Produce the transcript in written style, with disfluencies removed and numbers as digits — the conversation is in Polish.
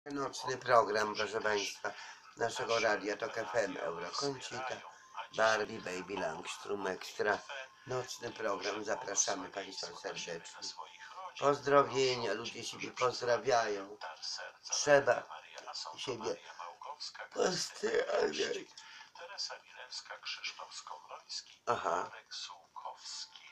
Nocny program, proszę Państwa, naszego radia TOK FM, Euroconsita, Barbie, Baby Langstrom Extra. Nocny program, zapraszamy Państwa serdecznie. Pozdrowienia, ludzie siebie pozdrawiają. Trzeba siebie pozdrawiać. Aha.